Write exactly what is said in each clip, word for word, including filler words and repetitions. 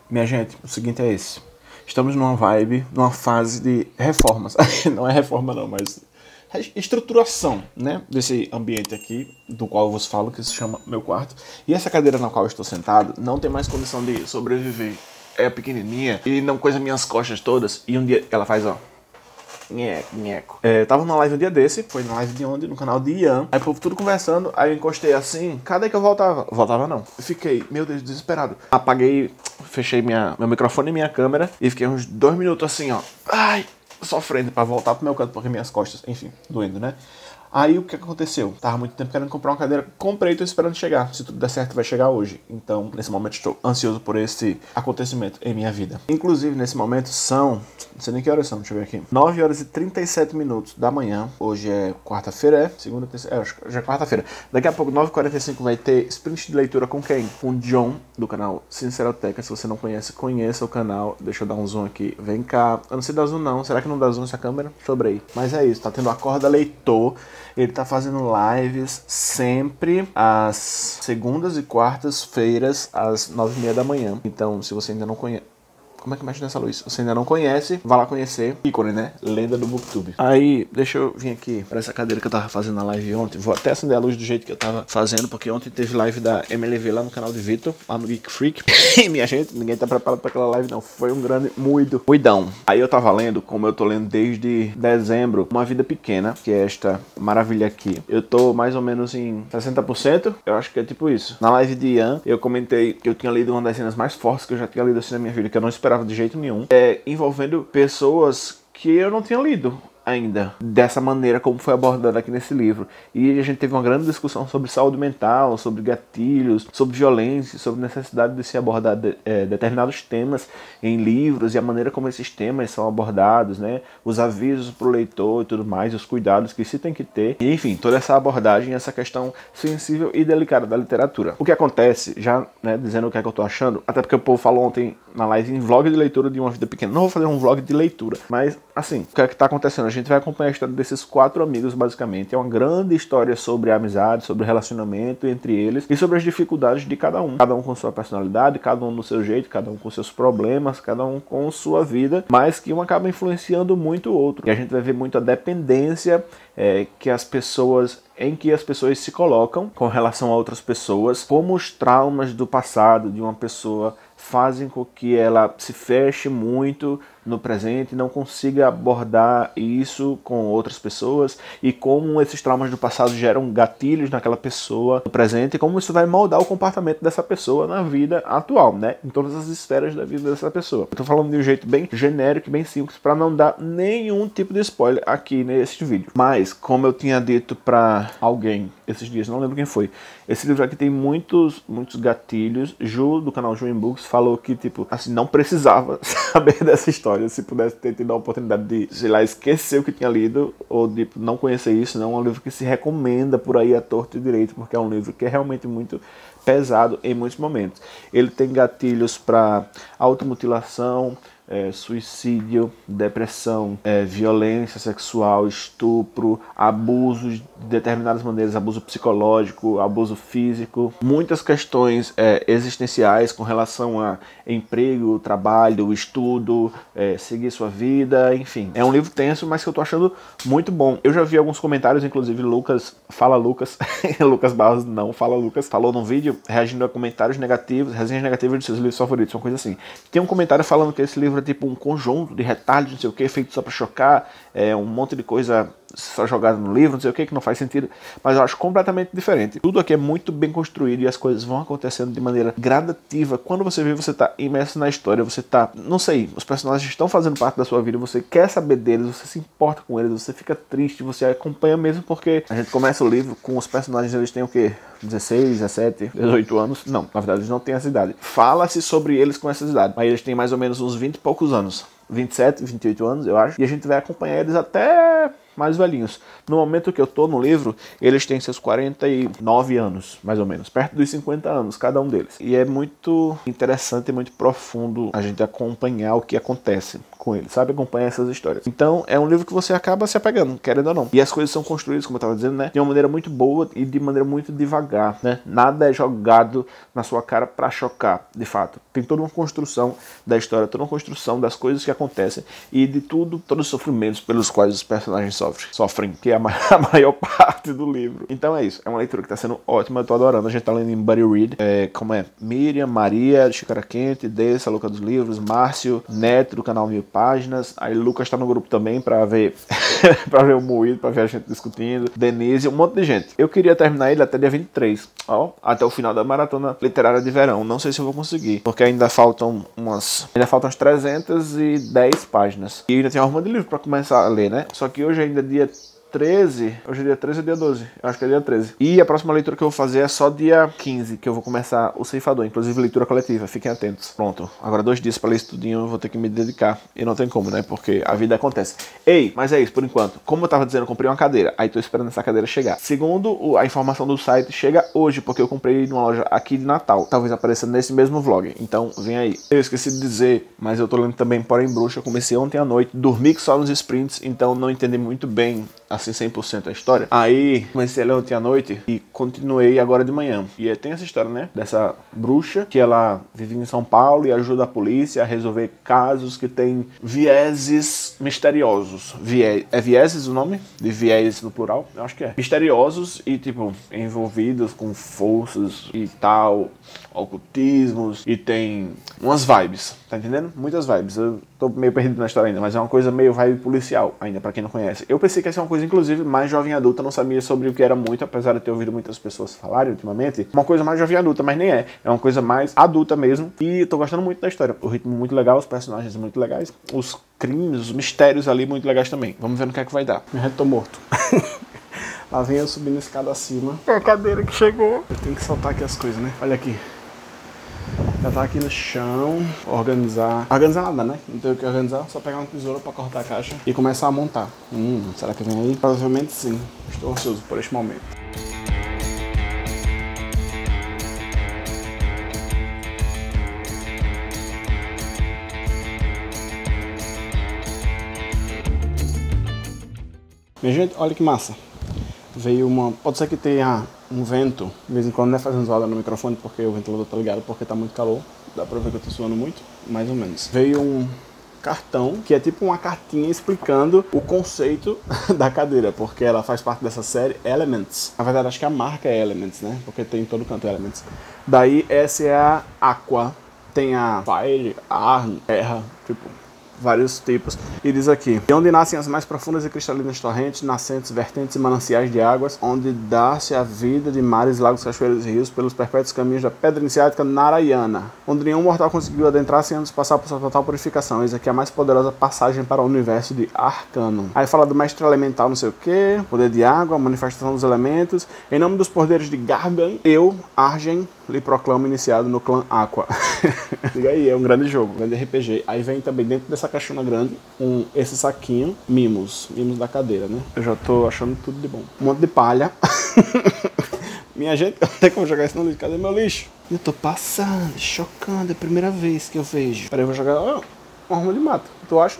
Minha gente, o seguinte é esse. Estamos numa vibe, numa fase de reformas. Não é reforma não, mas estruturação, né, desse ambiente aqui, do qual eu vos falo, que se chama meu quarto. E essa cadeira na qual eu estou sentado não tem mais condição de sobreviver. É pequenininha e não coisa minhas costas todas. E um dia ela faz, ó, nheco, nheco. É, tava numa live um dia desse, foi na live de onde? No canal de Ian. Aí o povo tudo conversando, aí eu encostei assim, cadê que eu voltava? Voltava não. Eu fiquei, meu Deus, desesperado. Apaguei, fechei minha, meu microfone e minha câmera e fiquei uns dois minutos assim, ó. Ai, sofrendo pra voltar pro meu canto, porque minhas costas, enfim, doendo, né? Aí o que aconteceu? Tava muito tempo querendo comprar uma cadeira, comprei e tô esperando chegar. Se tudo der certo, vai chegar hoje. Então, nesse momento, estou ansioso por esse acontecimento em minha vida. Inclusive, nesse momento, são... Não sei nem que horas são, deixa eu ver aqui. nove horas e trinta e sete minutos da manhã. Hoje é quarta-feira, é? Segunda, terceira... É, acho que já é quarta-feira. Daqui a pouco, nove e quarenta e cinco, vai ter sprint de leitura com quem? Com o John, do canal Sinceroteca. Se você não conhece, conheça o canal. Deixa eu dar um zoom aqui. Vem cá. Eu não sei dar zoom, não. Será que não dá zoom essa câmera? Sobrei. Mas é isso. Tá tendo Acorda Leitor. Ele tá fazendo lives sempre às segundas e quartas-feiras, às nove e meia da manhã. Então, se você ainda não conhece... Como é que mexe nessa luz? Se você ainda não conhece, vá lá conhecer. Ícone, né? Lenda do Booktube. Aí, deixa eu vir aqui para essa cadeira que eu tava fazendo na live ontem. Vou até acender a luz do jeito que eu tava fazendo, porque ontem teve live da M L V lá no canal de Vitor, lá no Geek Freak. E minha gente, ninguém tá preparado para aquela live não. Foi um grande muito cuidão. Aí eu tava lendo, como eu tô lendo desde dezembro, Uma Vida Pequena, que é esta maravilha aqui. Eu tô mais ou menos em sessenta por cento. Eu acho que é tipo isso. Na live de Ian, eu comentei que eu tinha lido uma das cenas mais fortes que eu já tinha lido assim na minha vida, que eu não esperava de jeito nenhum, é envolvendo pessoas que eu não tinha lido ainda, dessa maneira como foi abordado aqui nesse livro. E a gente teve uma grande discussão sobre saúde mental, sobre gatilhos, sobre violência, sobre necessidade de se abordar de, é, determinados temas em livros e a maneira como esses temas são abordados, né? Os avisos para o leitor e tudo mais, os cuidados que se tem que ter. E, enfim, toda essa abordagem, essa questão sensível e delicada da literatura. O que acontece, já né, dizendo o que é que eu tô achando, até porque o povo falou ontem na live em vlog de leitura de Uma Vida Pequena. Não vou fazer um vlog de leitura, mas assim, o que é que tá acontecendo? A gente vai acompanhar a história desses quatro amigos, basicamente. É uma grande história sobre a amizade, sobre o relacionamento entre eles e sobre as dificuldades de cada um. Cada um com sua personalidade, cada um no seu jeito, cada um com seus problemas, cada um com sua vida, mas que um acaba influenciando muito o outro. E a gente vai ver muito a dependência é, que as pessoas... em que as pessoas se colocam com relação a outras pessoas, como os traumas do passado de uma pessoa fazem com que ela se feche muito no presente e não consiga abordar isso com outras pessoas, e como esses traumas do passado geram gatilhos naquela pessoa no presente e como isso vai moldar o comportamento dessa pessoa na vida atual, né? Em todas as esferas da vida dessa pessoa. Eu tô falando de um jeito bem genérico e bem simples para não dar nenhum tipo de spoiler aqui nesse vídeo. Mas, como eu tinha dito para alguém esses dias, não lembro quem foi, esse livro aqui tem muitos, muitos gatilhos. Ju, do canal Ju em Books, falou que, tipo, assim, não precisava saber dessa história. Se pudesse ter tido a oportunidade de, sei lá, esquecer o que tinha lido, ou de tipo, não conhecer isso, não é um livro que se recomenda por aí a torto e direito, porque é um livro que é realmente muito pesado em muitos momentos. Ele tem gatilhos para automutilação, É, suicídio, depressão, é, violência sexual, estupro, abuso de determinadas maneiras, abuso psicológico, abuso físico, muitas questões é, existenciais com relação a emprego, trabalho, estudo, é, seguir sua vida, enfim. É um livro tenso, mas que eu tô achando muito bom. Eu já vi alguns comentários, inclusive Lucas, fala Lucas, Lucas Barros, não, fala Lucas, falou num vídeo reagindo a comentários negativos, resenhas negativas de seus livros favoritos, uma coisa assim. Tem um comentário falando que esse livro é tipo um conjunto de retalhos, não sei o que, feito só pra chocar, é um monte de coisa só jogada no livro, não sei o que, que não faz sentido, mas eu acho completamente diferente. Tudo aqui é muito bem construído e as coisas vão acontecendo de maneira gradativa. Quando você vê, você tá imerso na história, você tá, não sei, os personagens estão fazendo parte da sua vida, você quer saber deles, você se importa com eles, você fica triste, você acompanha mesmo, porque a gente começa o livro com os personagens, eles têm o quê? dezesseis, dezessete, dezoito anos? Não, na verdade eles não têm essa idade. Fala-se sobre eles com essa idade, mas eles têm mais ou menos uns vinte e poucos anos. vinte e sete, vinte e oito anos, eu acho. E a gente vai acompanhar eles até mais velhinhos. No momento que eu tô no livro, eles têm seus quarenta e nove anos, mais ou menos, perto dos cinquenta anos, cada um deles. E é muito interessante e muito profundo a gente acompanhar o que acontece com eles, sabe? Acompanhar essas histórias. Então, é um livro que você acaba se apegando, querendo ou não. E as coisas são construídas, como eu tava dizendo, né? De uma maneira muito boa e de maneira muito devagar, né? Nada é jogado na sua cara pra chocar, de fato. Tem toda uma construção da história, toda uma construção das coisas que acontecem e de tudo, todos os sofrimentos pelos quais os personagens sofrem, sofrem que é a maior, a maior parte do livro. Então é isso, é uma leitura que tá sendo ótima, eu tô adorando. A gente tá lendo em Buddy Read, é, como é? Miriam, Maria, Xícara Quente, Dessa, Louca dos Livros, Márcio, Neto, do canal Mil Páginas, aí Lucas tá no grupo também pra ver pra ver o moído, pra ver a gente discutindo, Denise, um monte de gente. Eu queria terminar ele até dia vinte e três, ó, até o final da maratona literária de verão. Não sei se eu vou conseguir, porque ainda faltam umas ainda faltam umas trezentas e dez páginas. E ainda tem uma arruma de livro pra começar a ler, né? Só que hoje ainda é dia treze, hoje é dia treze ou dia doze? Eu acho que é dia treze. E a próxima leitura que eu vou fazer é só dia quinze, que eu vou começar o Ceifador, inclusive leitura coletiva, fiquem atentos. Pronto, agora dois dias pra ler isso tudinho, eu vou ter que me dedicar. E não tem como, né? Porque a vida acontece. Ei, mas é isso, por enquanto. Como eu tava dizendo, eu comprei uma cadeira, aí tô esperando essa cadeira chegar. Segundo a informação do site, chega hoje, porque eu comprei numa loja aqui de Natal. Talvez apareça nesse mesmo vlog, então vem aí. Eu esqueci de dizer, mas eu tô lendo também Porém Bruxa, eu comecei ontem à noite, dormi só nos sprints, então não entendi muito bem assim cem por cento a história. Aí comecei a ler ontem à noite e continuei agora de manhã. E tem essa história, né? Dessa bruxa que ela vive em São Paulo e ajuda a polícia a resolver casos que tem vieses misteriosos. Vie... É vieses o nome? De viés no plural? Eu acho que é. Misteriosos e, tipo, envolvidos com forças e tal, ocultismos, e tem umas vibes, tá entendendo? Muitas vibes. Eu tô meio perdido na história ainda, mas é uma coisa meio vibe policial ainda, pra quem não conhece. Eu pensei que ia ser uma coisa, inclusive, mais jovem adulta, não sabia sobre o que era muito, apesar de ter ouvido muitas pessoas falarem ultimamente. Uma coisa mais jovem adulta, mas nem é. É uma coisa mais adulta mesmo. E tô gostando muito da história. O ritmo muito legal, os personagens muito legais, os crimes, os mistérios ali muito legais também. Vamos ver no que é que vai dar. Eu tô morto. Lá vem eu subindo a escada acima. É a cadeira que chegou. Eu tenho que soltar aqui as coisas, né? Olha aqui. Já tá aqui no chão, organizar. Organizar nada, né? Não tem o que organizar, só pegar uma tesoura pra cortar a caixa e começar a montar. Hum, será que vem aí? Provavelmente sim. Estou ansioso por este momento. Minha gente, olha que massa. Veio uma... Pode ser que tenha um vento, de vez em quando, né, fazendo zoada no microfone, porque o ventilador tá ligado, porque tá muito calor. Dá pra ver que eu tô suando muito, mais ou menos. Veio um cartão, que é tipo uma cartinha explicando o conceito da cadeira, porque ela faz parte dessa série Elements. Na verdade, acho que a marca é Elements, né? Porque tem em todo canto Elements. Daí, essa é a Aqua. Tem a Fire, Ar, Terra, tipo... vários tipos. E diz aqui: de onde nascem as mais profundas e cristalinas torrentes, nascentes, vertentes e mananciais de águas, onde dá-se a vida de mares, lagos, cachoeiras e rios, pelos perpétuos caminhos da pedra iniciática Narayana, onde nenhum mortal conseguiu adentrar sem antes passar por sua total purificação. Eis aqui a mais poderosa passagem para o universo de Arcanum. Aí fala do mestre elemental não sei o que, poder de água, manifestação dos elementos. Em nome dos poderes de Gargan, eu, Argen, lhe proclamo iniciado no clã Aqua. Liga aí, é um grande jogo, um grande R P G. Aí vem também dentro dessa caixona grande um, esse saquinho, mimos, mimos da cadeira, né? Eu já tô achando tudo de bom. Um monte de palha. Minha gente, onde é que eu vou jogar isso no lixo? Cadê meu lixo? Eu tô passando, chocando, é a primeira vez que eu vejo. Peraí, eu vou jogar ó, uma arma de mato, tu acha?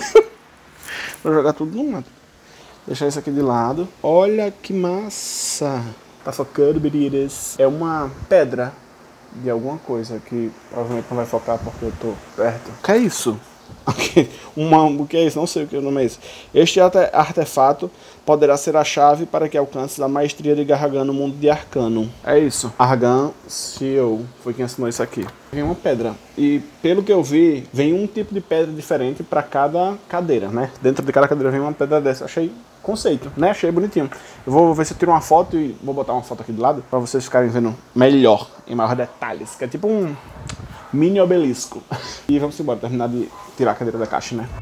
Vou jogar tudo no mato. Deixar isso aqui de lado. Olha que massa. Tá focando, biritas. É uma pedra de alguma coisa que provavelmente não vai focar porque eu tô perto. O que é isso? Uma, o que é isso? Não sei o que o nome é esse. Este artefato poderá ser a chave para que alcance a maestria de Gargan no mundo de Arcanum. É isso. Argan C E O foi quem assinou isso aqui. Vem uma pedra. E pelo que eu vi, vem um tipo de pedra diferente para cada cadeira, né? Dentro de cada cadeira vem uma pedra dessa. Achei conceito, né? Achei bonitinho. Eu vou ver se eu tiro uma foto e vou botar uma foto aqui do lado para vocês ficarem vendo melhor, em maior detalhes. Que é tipo um mini obelisco. E vamos embora, terminar de tirar a cadeira da caixa, né?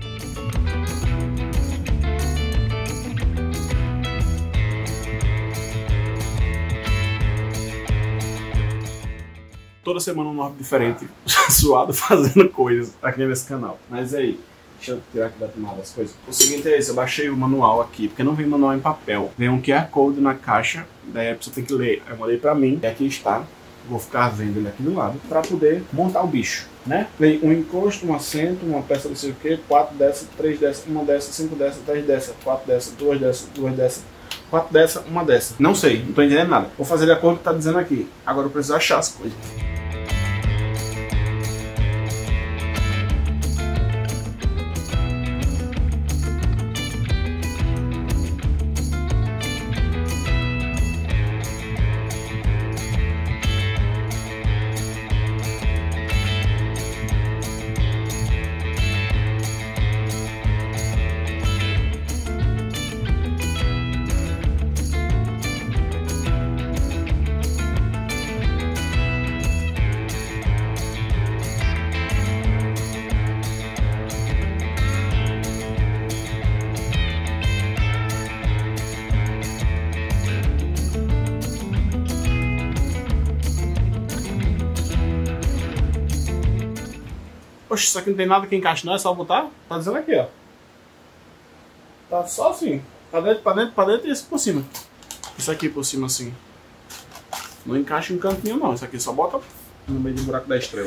Toda semana um nome diferente, suado fazendo coisas aqui nesse canal. Mas aí, Deixa eu tirar aqui da tomada as coisas. O seguinte é esse, eu baixei o manual aqui, porque não vem manual em papel. Vem um Q R Code na caixa, daí a pessoa tem que ler. Eu mandei pra mim, e aqui está. Vou ficar vendo ele aqui do lado, pra poder montar o bicho, né? Vem um encosto, um assento, uma peça não sei o que, quatro dessas, três dessas, uma dessas, cinco dessas, dez dessas, quatro dessas, duas dessas, duas dessas, quatro dessas, uma dessa. Não sei, não tô entendendo nada. Vou fazer de acordo com o que tá dizendo aqui. Agora eu preciso achar as coisas. Poxa, isso aqui não tem nada que encaixe não, é só botar? Tá dizendo aqui, ó. Tá só assim. Pra dentro, pra dentro, pra dentro e isso por cima. Isso aqui por cima assim. Não encaixa em canto nenhum não. Isso aqui só bota no meio do buraco da estrela.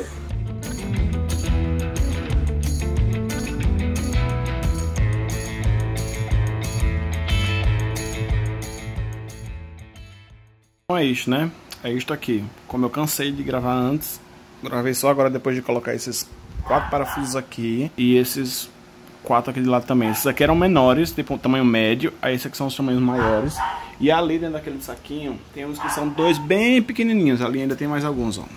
Então é isso, né? É isto aqui. Como eu cansei de gravar antes, gravei só agora depois de colocar esses quatro parafusos aqui e esses quatro aqui de lado também. Esses aqui eram menores, tipo um tamanho médio, aí esses aqui são os tamanhos maiores. E ali dentro daquele saquinho tem uns que são dois bem pequenininhos, ali ainda tem mais alguns, ó.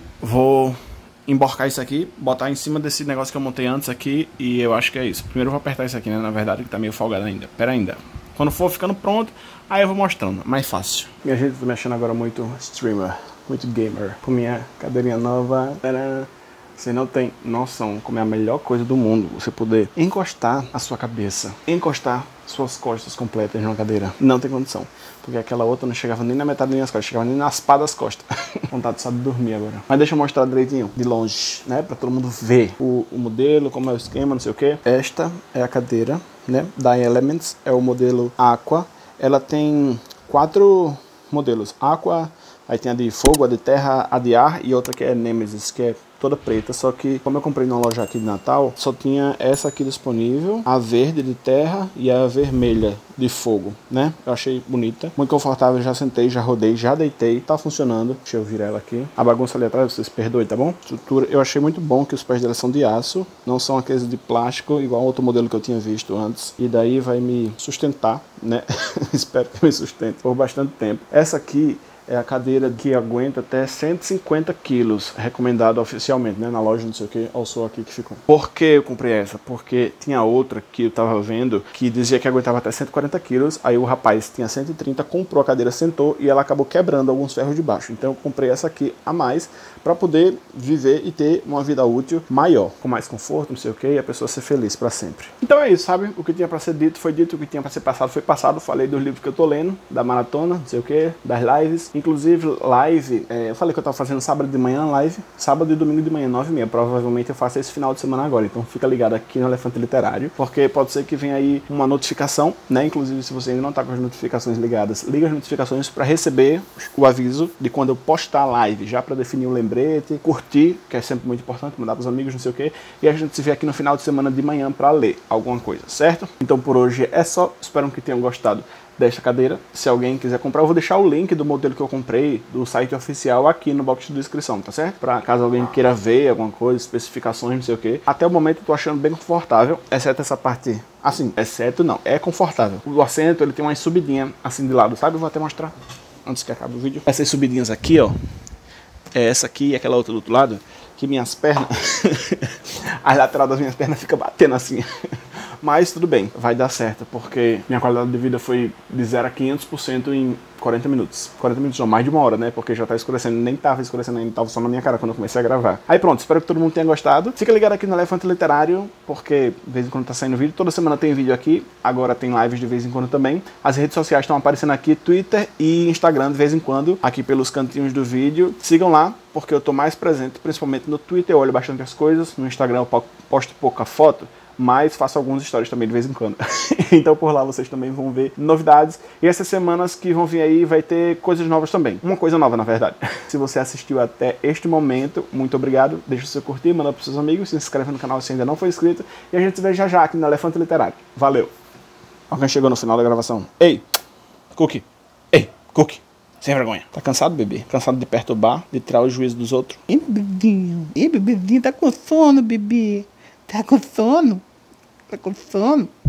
Vou emborcar isso aqui, botar em cima desse negócio que eu montei antes aqui e eu acho que é isso. Primeiro eu vou apertar isso aqui, né, na verdade, que tá meio folgado ainda. Pera ainda. Quando for ficando pronto, aí eu vou mostrando, mais fácil. Minha gente, tô me achando agora muito streamer, muito gamer. Com minha cadeirinha nova, tcharam. Você não tem noção como é a melhor coisa do mundo você poder encostar a sua cabeça, encostar suas costas completas numa cadeira. Não tem condição, porque aquela outra não chegava nem na metade das minhas costas, chegava nem nas pá das costas. Vontade só de dormir agora. Mas deixa eu mostrar direitinho, de longe, né, pra todo mundo ver o, o modelo, como é o esquema, não sei o que. Esta é a cadeira, né, da Elements, é o modelo Aqua. Ela tem quatro modelos, Aqua, aí tem a de fogo, a de terra, a de ar e outra que é Nemesis, que é toda preta, só que como eu comprei numa loja aqui de Natal, só tinha essa aqui disponível, a verde de terra e a vermelha de fogo, né? Eu achei bonita, muito confortável, já sentei, já rodei, já deitei, tá funcionando. Deixa eu virar ela aqui. A bagunça ali atrás, vocês perdoem, tá bom? Estrutura, eu achei muito bom que os pés dela são de aço, não são aqueles de plástico, igual outro modelo que eu tinha visto antes, e daí vai me sustentar, né? Espero que me sustente por bastante tempo. Essa aqui é a cadeira que aguenta até cento e cinquenta quilos, recomendado oficialmente, né? Na loja, não sei o que, ao sou aqui que ficou. Por que eu comprei essa? Porque tinha outra que eu tava vendo que dizia que aguentava até cento e quarenta quilos, aí o rapaz tinha cento e trinta, comprou a cadeira, sentou e ela acabou quebrando alguns ferros de baixo. Então eu comprei essa aqui a mais para poder viver e ter uma vida útil maior, com mais conforto, não sei o que, e a pessoa ser feliz para sempre. Então é isso, sabe? O que tinha para ser dito foi dito, o que tinha para ser passado foi passado. Falei dos livros que eu tô lendo, da maratona, não sei o que, das lives. Inclusive, live, é, eu falei que eu tava fazendo sábado de manhã live, sábado e domingo de manhã, nove e meia. Provavelmente eu faço esse final de semana agora, então fica ligado aqui no Elefante Literário, porque pode ser que venha aí uma notificação, né? Inclusive, se você ainda não tá com as notificações ligadas, liga as notificações para receber o aviso de quando eu postar a live, já para definir o lembrete, curtir, que é sempre muito importante, mandar pros amigos, não sei o que, e a gente se vê aqui no final de semana de manhã para ler alguma coisa, certo? Então por hoje é só, espero que tenham gostado desta cadeira. Se alguém quiser comprar, eu vou deixar o link do modelo que eu comprei do site oficial aqui no box de descrição, tá certo? Pra caso alguém queira ver alguma coisa, especificações, não sei o que. Até o momento eu tô achando bem confortável, exceto essa parte, assim, exceto não, é confortável. O assento, ele tem uma subidinha assim de lado, sabe? Eu vou até mostrar antes que acabe o vídeo. Essas subidinhas aqui, ó, é essa aqui e aquela outra do outro lado, que minhas pernas, a lateral das minhas pernas fica batendo assim. Mas tudo bem, vai dar certo, porque minha qualidade de vida foi de zero a quinhentos por cento em quarenta minutos. quarenta minutos não, mais de uma hora, né? Porque já tá escurecendo, nem tava escurecendo ainda, tava só na minha cara quando eu comecei a gravar. Aí pronto, espero que todo mundo tenha gostado. Fica ligado aqui no Elefante Literário, porque de vez em quando tá saindo vídeo. Toda semana tem vídeo aqui, agora tem lives de vez em quando também. As redes sociais estão aparecendo aqui, Twitter e Instagram de vez em quando, aqui pelos cantinhos do vídeo. Sigam lá, porque eu tô mais presente, principalmente no Twitter, eu olho bastante as coisas. No Instagram eu posto pouca foto, mas faço alguns stories também de vez em quando. Então por lá vocês também vão ver novidades. E essas semanas que vão vir aí vai ter coisas novas também. Uma coisa nova, na verdade. Se você assistiu até este momento, muito obrigado. Deixa o seu curtir, manda para os seus amigos, se inscreve no canal se ainda não for inscrito. E a gente se vê já já aqui no Elefante Literário. Valeu! Alguém chegou no final da gravação. Ei, Cookie! Ei, Cookie! Sem vergonha. Tá cansado, bebê? Cansado de perturbar, de tirar o juízo dos outros? Ih, bebezinho. Ih, bebezinho, tá com sono, bebê. Tá com sono? Tá com sono?